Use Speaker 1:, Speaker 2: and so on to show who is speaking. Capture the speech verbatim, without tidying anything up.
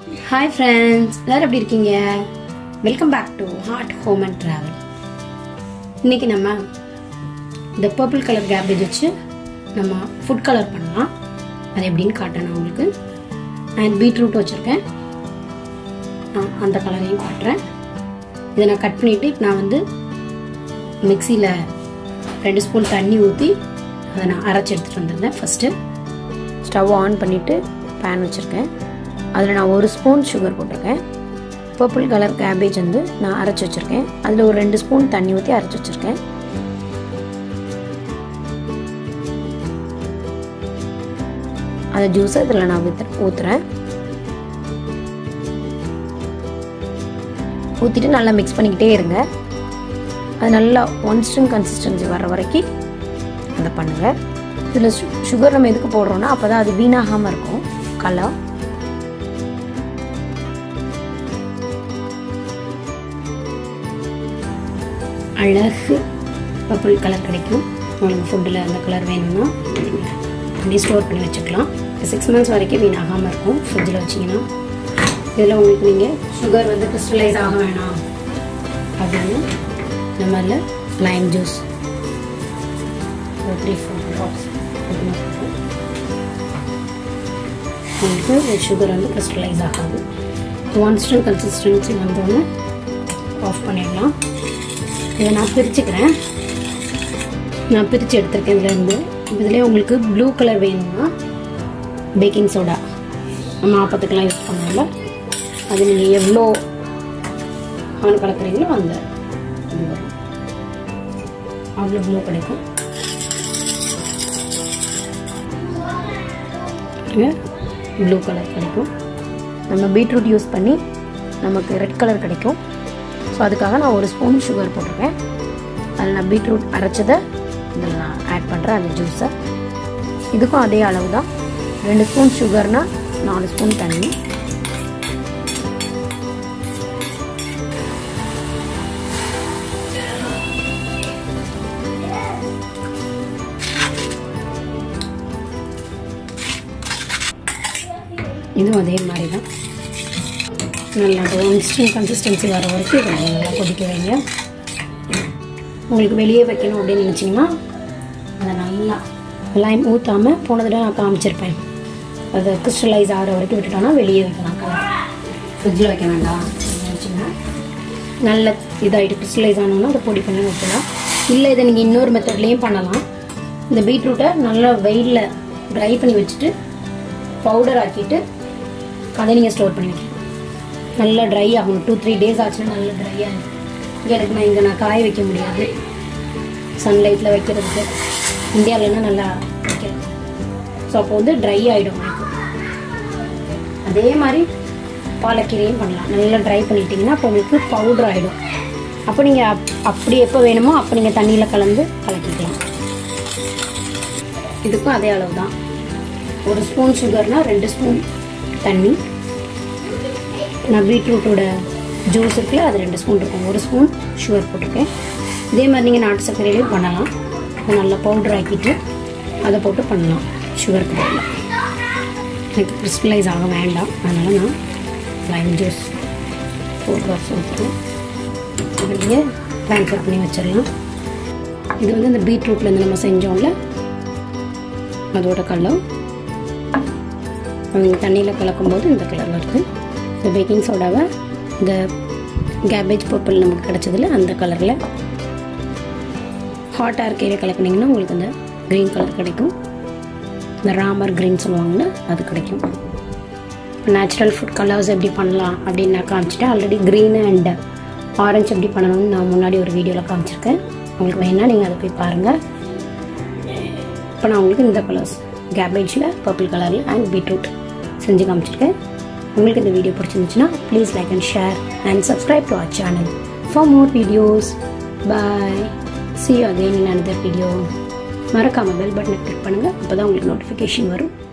Speaker 1: Hi friends, எல்லாரும் எப்படி இருக்கீங்க? Welcome back to Heart Home and Travel. இன்னைக்கு நம்ம இந்த purple color cabbage வச்சு நம்ம food color பண்ணலாம். அது எப்படின்னு காட்டுறேன் நான் உங்களுக்கு. நான் beetroot வச்சிருக்கேன். அந்த கலரையும் காட்டுறேன். இதை நான் கட் பண்ணிட்டு நான் வந்து மிக்ஸில ரெண்டு ஸ்பூன் தண்ணி ஊற்றி அதை நான் அரைச்சி எடுத்துட்டு வந்திருந்தேன். ஃபர்ஸ்ட் ஸ்டவ் ஆன் பண்ணிட்டு பேன் வச்சிருக்கேன். அதில் நான் ஒரு ஸ்பூன் சுகர் போட்டிருக்கேன். பர்பிள் கலர் கேபேஜ் வந்து நான் அரைச்சி வச்சுருக்கேன். அதில் ஒரு ரெண்டு ஸ்பூன் தண்ணி ஊற்றி அரைச்சி வச்சுருக்கேன். அந்த ஜூஸை இதில் நான் ஊற்று ஊற்றுறேன் ஊற்றிட்டு நல்லா மிக்ஸ் பண்ணிக்கிட்டே இருங்க. அது நல்லா ஒன் ஸ்ட்ரிங் கன்சிஸ்டன்சி வர வரைக்கும் அதை பண்ணுங்கள். இதில் சு சுகர் நம்ம எதுக்கு போடுறோன்னா அப்போ தான் அது வீணாகாமல் இருக்கும். கலர் அழகு பர்பிள் கலர் கிடைக்கும். உங்களுக்கு ஃபுட்டில் அந்த கலர் வேணும்னா அப்படியே ஸ்டோர் பண்ணி வச்சுக்கலாம். சிக்ஸ் மந்த்ஸ் வரைக்கும் வீணாகாமல் இருக்கும் ஃப்ரிட்ஜில் வச்சிங்கன்னா. இதில் உங்களுக்கு நீங்கள் சுகர் வந்து கிறிஸ்டலைஸ் ஆக வேணாம் அப்படின்னு இந்த மாதிரில லைம் ஜூஸ் ஒரு த்ரீ ஃபோர் ட்ராப்ஸ் உங்களுக்கு சுகர் வந்து கிறிஸ்டலைஸ் ஆகாது. ஒன் ஸ்ட்ரிங் கன்சிஸ்டன்சி வந்தோடனே ஆஃப் பண்ணிடலாம். இதை நான் பிரிச்சுக்கிறேன். நான் பிரித்து எடுத்துருக்கேன் இதுலேருந்து. இதிலே உங்களுக்கு ப்ளூ கலர் வேணும்னா பேக்கிங் சோடா நம்ம ஆப்பத்துக்கெல்லாம் யூஸ் பண்ணுவோம்ல, அது நீங்கள் எவ்வளோ ஆன் கலக்குறீங்களோ அந்த இது வரும். அவ்வளோ ப்ளூ கிடைக்கும். ப்ளூ கலர் கிடைக்கும். நம்ம பீட்ரூட் யூஸ் பண்ணி நமக்கு ரெட் கலர் கிடைக்கும். ஸோ அதுக்காக நான் ஒரு ஸ்பூன் சுகர் போட்டிருக்கேன். அதில் நான் பீட்ரூட் அரைச்சதை இதில் நான் ஆட் பண்ணுறேன் அந்த ஜூஸை. இதுக்கும் அதே அளவு தான். ரெண்டு ஸ்பூன் சுகர்னால் நாலு ஸ்பூன் தண்ணி. இதுவும் அதே மாதிரி தான். நல்லா ஒன் ஸ்ட்ரிங் கன்சிஸ்டன்சி வர வரைக்கும் இதை நல்லா கொதிக்க வைங்க. உங்களுக்கு வெளியே வைக்கணும் அப்படின்னு நினச்சிங்கன்னா அதை நல்லா லைம் ஊற்றாமல் போனதில் நான் காமிச்சிருப்பேன். அதை கிறிஸ்டலைஸ் ஆகிற வரைக்கும் விட்டுட்டோன்னா வெளியே வைக்கலாம். கலர் ஃப்ரிட்ஜில் வைக்க வேண்டாம் நினச்சிங்கன்னா நல்ல இதாகிட்டு கிறிஸ்டலைஸ் ஆனோன்னா அதை பொடி பண்ணி வைக்கலாம். இல்லை இதை நீங்கள் இன்னொரு மெத்தட்லேயும் பண்ணலாம். இந்த பீட்ரூட்டை நல்லா வெயிலில் ட்ரை பண்ணி வச்சுட்டு பவுடர் ஆக்கிட்டு அதை நீங்கள் ஸ்டோர் பண்ணி வைக்கலாம். நல்லா ட்ரை ஆகணும். டூ த்ரீ டேஸ் ஆச்சுன்னா நல்லா ட்ரை ஆகும். இங்கே எனக்கு நான் இங்கே நான் காய வைக்க முடியாது சன்லைட்டில் வைக்கிறதுக்கு. இந்தியாவிலன்னா நல்லா வைக்கிறது. ஸோ அப்போ வந்து ட்ரை ஆகிடும் உங்களுக்கு. அதே மாதிரி பாலக்கீரையும் பண்ணலாம். நல்லா ட்ரை பண்ணிட்டீங்கன்னா அப்போ உங்களுக்கு பவுடர் ஆகிடும். அப்போ நீங்கள் அப் அப்படி எப்போ வேணுமோ அப்போ நீங்கள் தண்ணியில் கலந்து கலக்கிக்கலாம். இதுக்கும் அதே அளவு தான். ஒரு ஸ்பூன் சுகர்னால் ரெண்டு ஸ்பூன் தண்ணி. நான் பீட்ரூட்டோட ஜூஸ் இருக்குல்ல அது ரெண்டு ஸ்பூன் இருக்கும். ஒரு ஸ்பூன் சுகர் போட்டிருக்கேன். இதே மாதிரி நீங்கள் நாட்டு சர்க்கரையிலையும் பண்ணலாம். அதை நல்லா பவுடர் ஆக்கிட்டு அதை போட்டு பண்ணலாம். சுகருக்கு பதிலாக எனக்கு கிறிஸ்டலைஸ் ஆக வேண்டாம், அதனால் நான் லைம் ஜூஸ் ஃபோர் ட்ராப்ஸ் ஊற்றுறேன். அதை நீங்கள் ட்ரான்ஸ்ஃபர் பண்ணி வச்சிடலாம். இது வந்து இந்த பீட்ரூட்லேருந்து நம்ம செஞ்சோம்ல அதோட கலர் அவங்க தண்ணியில் கலக்கும்போது இந்த கலர் வருது. இந்த பேக்கிங் சோடாவை இந்த கேபேஜ் பர்பிள் நமக்கு கிடச்சதில் அந்த கலரில் ஹாட்டாக இருக்கையில் கலக்குனிங்கன்னா உங்களுக்கு அந்த க்ரீன் கலர் கிடைக்கும். இந்த ராமர் க்ரீன் சொல்லுவாங்கன்னா அது கிடைக்கும். நேச்சுரல் ஃபுட் கலர்ஸ் எப்படி பண்ணலாம் அப்படின்னு நான் காமிச்சிட்டேன். ஆல்ரெடி க்ரீன் அண்ட் ஆரஞ்சு எப்படி பண்ணணும்னு நான் முன்னாடி ஒரு வீடியோவில் காமிச்சிருக்கேன். உங்களுக்கு வேணால் நீங்கள் அதை போய் பாருங்கள். இப்போ நான் உங்களுக்கு இந்த கலர்ஸ் கேபேஜில் பர்பிள் கலரில் அண்ட் பீட்ரூட் செஞ்சு காமிச்சிருக்கேன். உங்களுக்கு இந்த வீடியோ பிடிச்சிருந்துச்சுன்னா please like and share and subscribe to our channel for more videos. Bye. see you again in another video. மறக்காம பெல் பட்டனை கிளிக் பண்ணுங்க. அப்பதான் உங்களுக்கு நோட்டிஃபிகேஷன் வரும்.